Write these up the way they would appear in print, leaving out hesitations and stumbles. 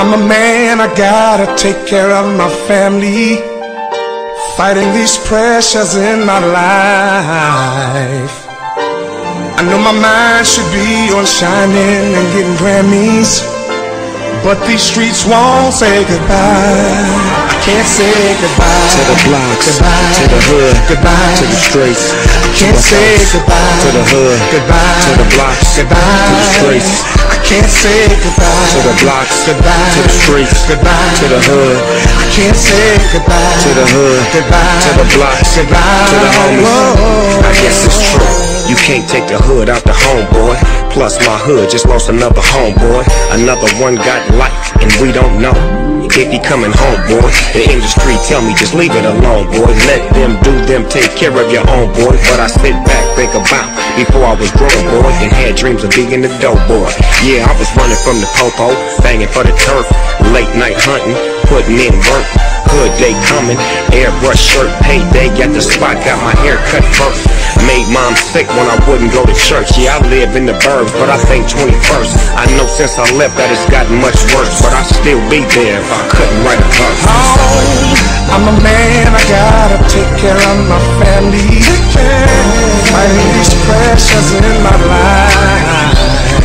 I'm a man, I gotta take care of my family, fighting these pressures in my life. I know my mind should be on shining and getting Grammys, but these streets won't say goodbye. I can't say goodbye to the blocks, goodbye, to the hood, goodbye, to the streets. I can't say goodbye to the hood, goodbye, to the blocks, goodbye, to the streets. I can't say goodbye to the blocks, goodbye, to the streets, goodbye, to the hood. I can't say goodbye to the hood, goodbye, to the blocks, goodbye, to the homies. Whoa. I guess it's true. You can't take the hood out the homeboy. Plus my hood just lost another homeboy. Another one got life and we don't know if he coming home, boy. The industry tell me just leave it alone, boy. Let them do them, take care of your own, boy. But I sit back, think about before I was grown, boy, and had dreams of being the dope boy. Yeah, I was running from the popo, banging for the turf, late night hunting, putting in work. Hood day coming, airbrush shirt, payday, got the spot, got my hair cut first. Made mom sick when I wouldn't go to church. Yeah, I live in the burbs, but I think 21st. I know since I left that it's gotten much worse, but I'd still be there if I couldn't write a verse. Oh, I'm a man, I gotta take care of my family, fighting these pressures in my life.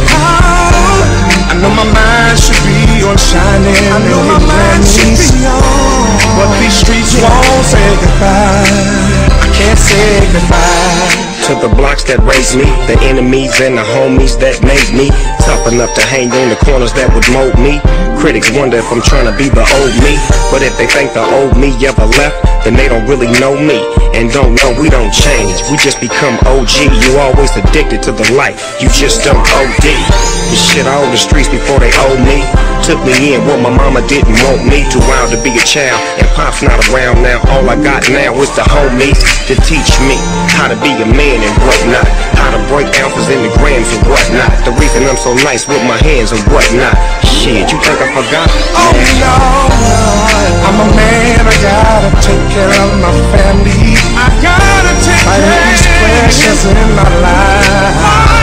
I know my mind should be on shining, I know my mind should be on, but these streets won't say goodbye. I can't say goodbye to the blocks that raised me, the enemies and the homies that made me tough enough to hang on the corners that would mold me. Critics wonder if I'm trying to be the old me, but if they think the old me ever left, then they don't really know me, and don't know we don't change, we just become OG. You always addicted to the life, you just don't OD. This shit I owe the streets before they owe me. Took me in what my mama didn't want me. Too wild to be a child, and pop's not around now. All I got now is the homies to teach me how to be a man and whatnot, how to break ounces into grams and whatnot. The reason I'm so nice with my hands and whatnot. Shit, you think I forgot? Oh no, I'm a man, I gotta take care of my family, I gotta take care of these pressures in my life.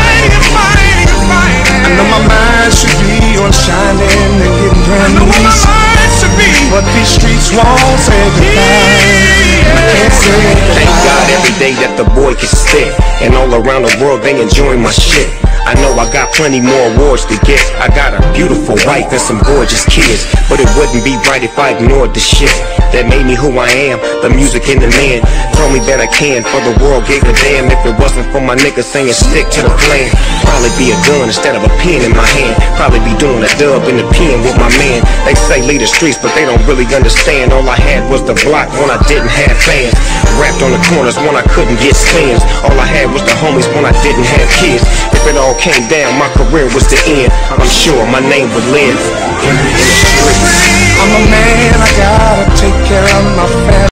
I know my mind should be on shining and getting Grammys, but these streets won't say goodbye. I can't say goodbye. Thank God every day that the boy can spit, and all around the world they enjoying my shit. I know I got plenty more awards to get. I got a beautiful wife and some gorgeous kids, but it wouldn't be right if I ignored the shit that made me who I am, the music and the man. Told me that I can, for the world gave a damn. If it wasn't for my niggas saying stick to the plan, probably be a gun instead of a pen in my hand. Probably be doing a dub in the pen with my man. They say lead the streets, but they don't really understand. All I had was the block when I didn't have fans. Rapped on the corners when I couldn't get spins. All I had was the homies when I didn't have kids. If it all came down, my career was the end. I'm sure my name would live in the streets. I'm a man, I gotta take care of my family.